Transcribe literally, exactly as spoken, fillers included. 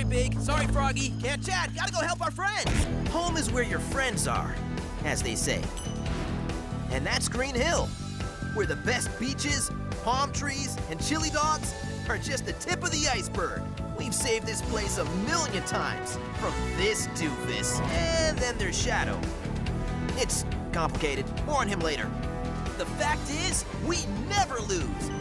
Big. Sorry, Froggy. Can't chat. Gotta go help our friends. Home is where your friends are, as they say. And that's Green Hill, where the best beaches, palm trees, and chili dogs are just the tip of the iceberg. We've saved this place a million times from this doofus. And then there's Shadow. It's complicated. More on him later. The fact is, we never lose.